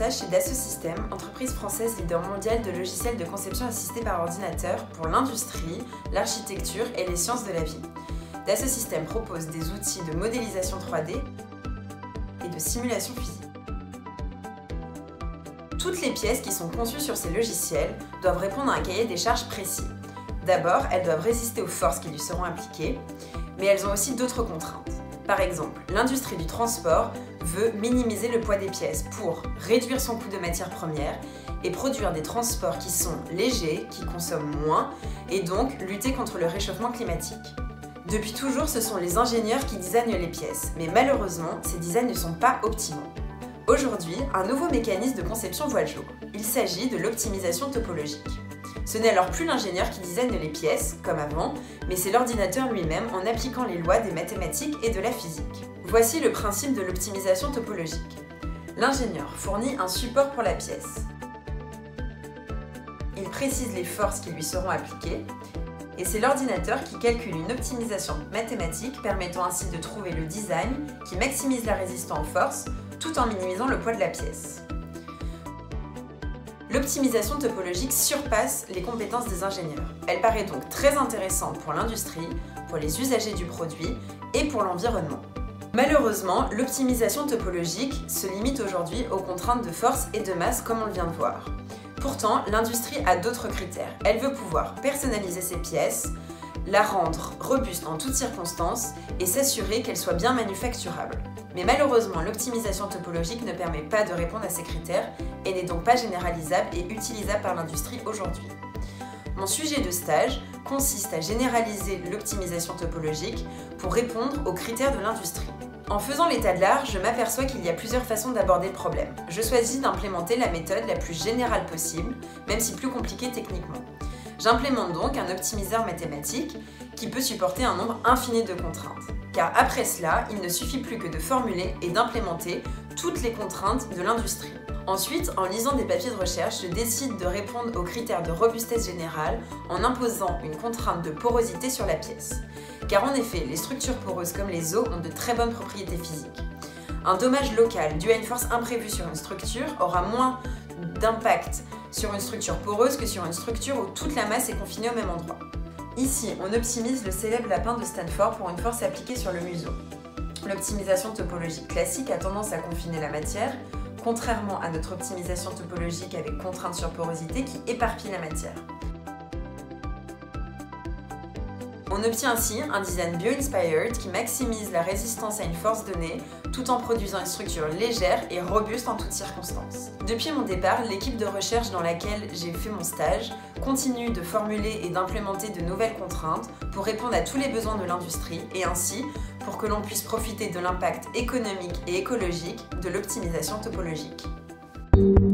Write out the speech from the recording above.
stage chez Dassault Systèmes, entreprise française leader mondiale de logiciels de conception assistée par ordinateur pour l'industrie, l'architecture et les sciences de la vie. Dassault Systèmes propose des outils de modélisation 3D et de simulation physique. Toutes les pièces qui sont conçues sur ces logiciels doivent répondre à un cahier des charges précis. D'abord, elles doivent résister aux forces qui lui seront appliquées, mais elles ont aussi d'autres contraintes. Par exemple, l'industrie du transport veut minimiser le poids des pièces pour réduire son coût de matière première et produire des transports qui sont légers, qui consomment moins et donc lutter contre le réchauffement climatique. Depuis toujours, ce sont les ingénieurs qui designent les pièces, mais malheureusement, ces designs ne sont pas optimaux. Aujourd'hui, un nouveau mécanisme de conception voit le jour. Il s'agit de l'optimisation topologique. Ce n'est alors plus l'ingénieur qui design les pièces, comme avant, mais c'est l'ordinateur lui-même en appliquant les lois des mathématiques et de la physique. Voici le principe de l'optimisation topologique. L'ingénieur fournit un support pour la pièce. Il précise les forces qui lui seront appliquées, et c'est l'ordinateur qui calcule une optimisation mathématique permettant ainsi de trouver le design qui maximise la résistance aux forces tout en minimisant le poids de la pièce. L'optimisation topologique surpasse les compétences des ingénieurs. Elle paraît donc très intéressante pour l'industrie, pour les usagers du produit et pour l'environnement. Malheureusement, l'optimisation topologique se limite aujourd'hui aux contraintes de force et de masse comme on le vient de voir. Pourtant, l'industrie a d'autres critères. Elle veut pouvoir personnaliser ses pièces, la rendre robuste en toutes circonstances et s'assurer qu'elle soit bien manufacturable. Mais malheureusement, l'optimisation topologique ne permet pas de répondre à ces critères et n'est donc pas généralisable et utilisable par l'industrie aujourd'hui. Mon sujet de stage consiste à généraliser l'optimisation topologique pour répondre aux critères de l'industrie. En faisant l'état de l'art, je m'aperçois qu'il y a plusieurs façons d'aborder le problème. Je choisis d'implémenter la méthode la plus générale possible, même si plus compliquée techniquement. J'implémente donc un optimiseur mathématique qui peut supporter un nombre infini de contraintes. Car après cela, il ne suffit plus que de formuler et d'implémenter toutes les contraintes de l'industrie. Ensuite, en lisant des papiers de recherche, je décide de répondre aux critères de robustesse générale en imposant une contrainte de porosité sur la pièce. Car en effet, les structures poreuses comme les os ont de très bonnes propriétés physiques. Un dommage local dû à une force imprévue sur une structure aura moins d'impact sur une structure poreuse que sur une structure où toute la masse est confinée au même endroit. Ici, on optimise le célèbre lapin de Stanford pour une force appliquée sur le museau. L'optimisation topologique classique a tendance à confiner la matière, contrairement à notre optimisation topologique avec contrainte sur porosité qui éparpille la matière. On obtient ainsi un design bio-inspired qui maximise la résistance à une force donnée tout en produisant une structure légère et robuste en toutes circonstances. Depuis mon départ, l'équipe de recherche dans laquelle j'ai fait mon stage continue de formuler et d'implémenter de nouvelles contraintes pour répondre à tous les besoins de l'industrie et ainsi pour que l'on puisse profiter de l'impact économique et écologique de l'optimisation topologique.